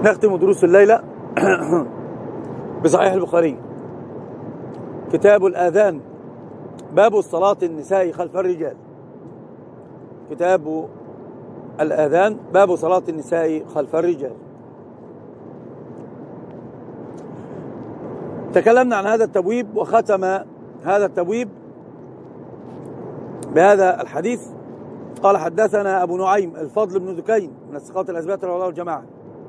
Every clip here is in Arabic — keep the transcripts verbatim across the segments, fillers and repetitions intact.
نختم دروس الليلة بصحيح البخاري، كتاب الآذان، باب الصلاة النساء خلف الرجال. كتاب الآذان باب صلاة النساء خلف الرجال. تكلمنا عن هذا التبويب، وختم هذا التبويب بهذا الحديث. قال: حدثنا أبو نعيم الفضل بن دكين من الثقات الأثبات رواه الجماعة.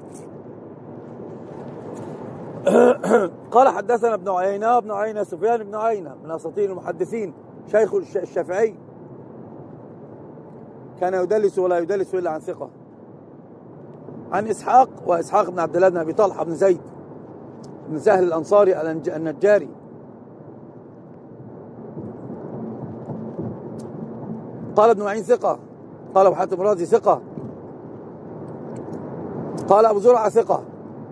قال: حدثنا ابن عيينة ابن عيينة سفيان بن عيينة من أساطير المحدثين، شيخ الشافعي، كان يدلس ولا يدلس إلا عن ثقة. عن إسحاق، وإسحاق بن عبد الله بن أبي طلحة بن زيد بن سهل الأنصاري النجاري، قال ابن معين ثقة، قال أبو حاتم الرازي ثقة، قال أبو زرعة ثقة.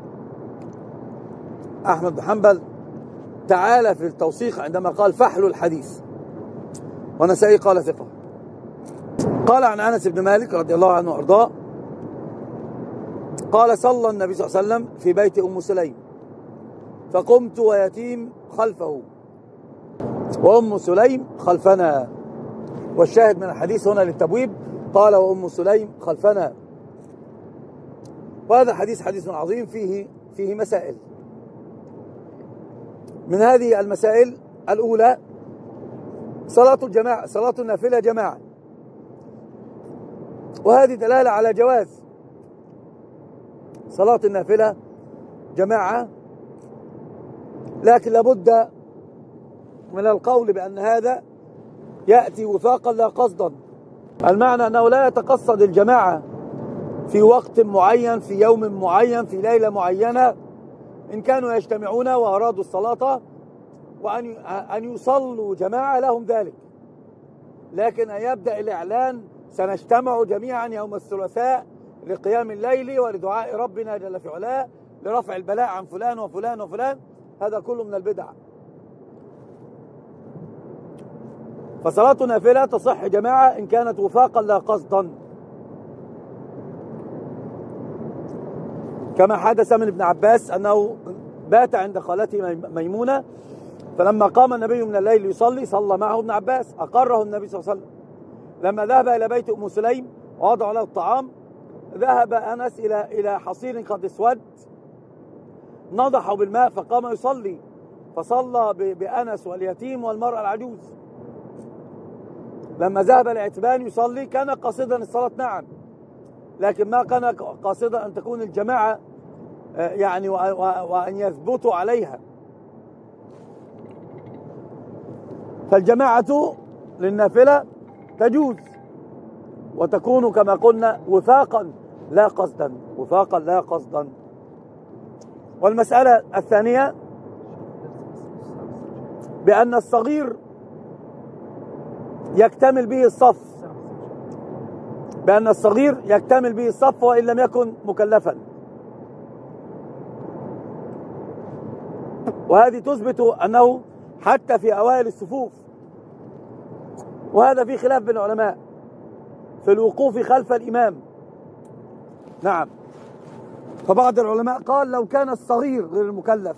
أحمد بن حنبل تعالى في التوثيق عندما قال فحل الحديث، ونسائي قال ثقة. قال عن أنس بن مالك رضي الله عنه وأرضاه قال: صلى النبي صلى الله عليه وسلم في بيت أم سليم، فقمت ويتيم خلفه وأم سليم خلفنا. والشاهد من الحديث هنا للتبويب قال: وأم سليم خلفنا. وهذا الحديث حديث عظيم فيه فيه مسائل. من هذه المسائل الأولى صلاة الجماعة، صلاة النافلة جماعة، وهذه دلالة على جواز صلاة النافلة جماعة، لكن لابد من القول بأن هذا يأتي وفاقا لا قصدا. المعنى أنه لا يتقصد الجماعة في وقت معين، في يوم معين، في ليلة معينة، إن كانوا يجتمعون وأرادوا الصلاة وأن أن يصلوا جماعة لهم ذلك، لكن أن يبدأ الإعلان: سنجتمع جميعا يوم الثلاثاء لقيام الليل ولدعاء ربنا جل في علاه لرفع البلاء عن فلان وفلان وفلان، هذا كله من البدع. فصلاة نافلة تصح جماعة إن كانت وفاقا لا قصدا، كما حدث من ابن عباس أنه بات عند خالته ميمونة، فلما قام النبي من الليل يصلي صلى معه ابن عباس، أقره النبي صلى الله عليه وسلم. لما ذهب إلى بيت أم سليم ووضع له الطعام، ذهب أنس إلى إلى حصير قد اسود، نضحوا بالماء فقام يصلي، فصلى بأنس واليتيم والمرأة العجوز. لما ذهب العتبان يصلي كان قاصدا الصلاة، نعم، لكن ما كان قاصدا أن تكون الجماعة يعني وأن يثبتوا عليها. فالجماعة للنافلة تجوز، وتكون كما قلنا وفاقا لا قصدا، وفاقا لا قصدا. والمسألة الثانية بأن الصغير يكتمل به الصف، بأن الصغير يكتمل به الصف وإن لم يكن مكلفا، وهذه تثبت أنه حتى في أوائل الصفوف، وهذا في خلاف بين العلماء في الوقوف خلف الإمام. نعم، فبعض العلماء قال لو كان الصغير غير المكلف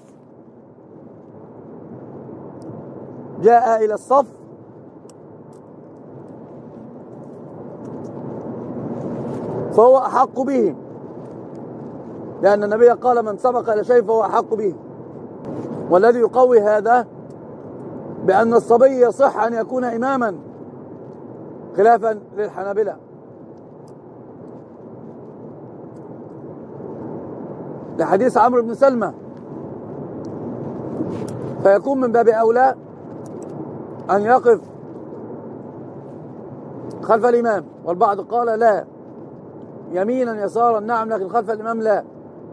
جاء إلى الصف فهو أحق به، لأن النبي قال: من سبق إلى شيء فهو أحق به. والذي يقوي هذا بأن الصبي يصح أن يكون إماما، خلافا للحنابلة، لحديث عمرو بن سلمة، فيكون من باب أولى أن يقف خلف الإمام. والبعض قال لا، يمينا يسارا نعم، لكن خلف الإمام لا.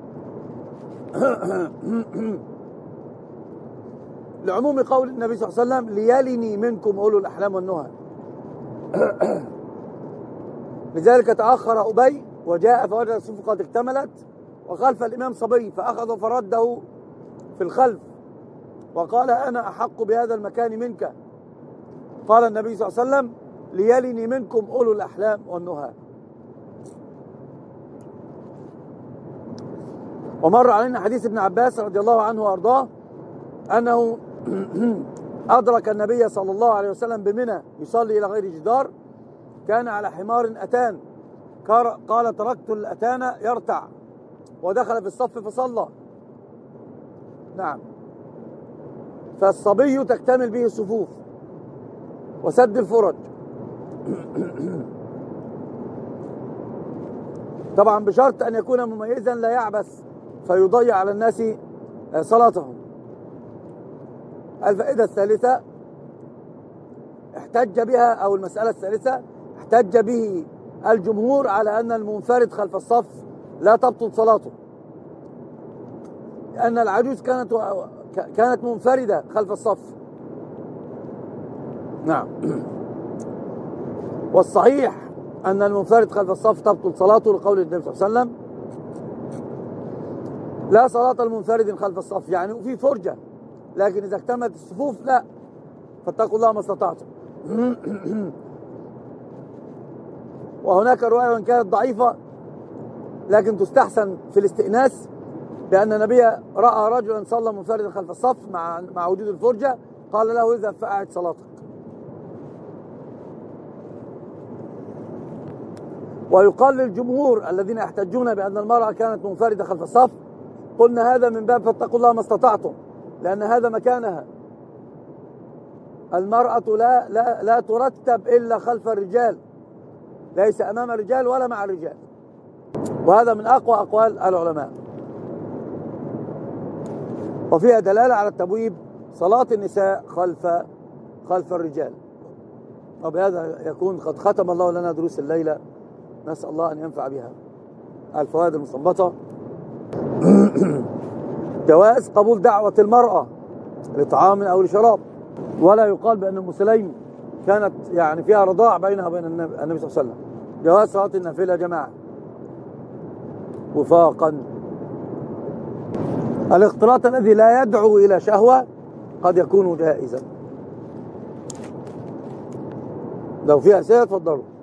لعموم قول النبي صلى الله عليه وسلم: ليلني منكم أولو الأحلام والنهى. لذلك تأخر أبي وجاء فوجد الصفوف قد اكتملت وخلف الإمام صبي، فأخذ فرده في الخلف وقال: أنا أحق بهذا المكان منك. قال النبي صلى الله عليه وسلم: ليلني منكم أولو الأحلام والنهى. ومر علينا حديث ابن عباس رضي الله عنه وأرضاه أنه أدرك النبي صلى الله عليه وسلم بمنى يصلي إلى غير جدار، كان على حمار أتان، قال تركت الأتان يرتع ودخل في الصف فصلى. نعم، فالصبي تكتمل به الصفوف وسد الفرج. طبعا بشرط أن يكون مميزا لا يعبث فيضيع على الناس صلاتهم. الفائدة الثالثة احتج بها، أو المسألة الثالثة احتج به الجمهور على أن المنفرد خلف الصف لا تبطل صلاته، لأن العجوز كانت كانت منفردة خلف الصف. نعم، والصحيح أن المنفرد خلف الصف تبطل صلاته لقول النبي صلى الله عليه وسلم لا صلاة المنفرد خلف الصف، يعني في فرجة، لكن إذا اكتملت الصفوف لا، فاتقوا الله ما استطعتم. وهناك رواية وإن كانت ضعيفة لكن تستحسن في الاستئناس، لأن النبي رأى رجلا صلى منفردا خلف الصف مع مع وجود الفرجة، قال له اذهب فأعد صلاتك. ويقال للجمهور الذين يحتجون بأن المرأة كانت منفردة خلف الصف، قلنا هذا من باب فاتقوا الله ما استطعتم، لأن هذا مكانها. المرأة لا لا لا ترتب إلا خلف الرجال، ليس أمام الرجال ولا مع الرجال، وهذا من أقوى أقوال العلماء، وفيها دلالة على التبويب صلاة النساء خلف خلف الرجال. وبهذا يكون قد ختم الله لنا دروس الليلة، نسأل الله أن ينفع بها. الفوائد المستنبطة: جواز قبول دعوة المرأة لطعام أو لشراب، ولا يقال بأن أم سليم كانت يعني فيها رضاع بينها وبين النبي صلى الله عليه وسلم. جواز صلاة النافلة جماعة وفاقا. الاختلاط الذي لا يدعو إلى شهوة قد يكون جائزا. لو فيها أسئلة تفضلوا.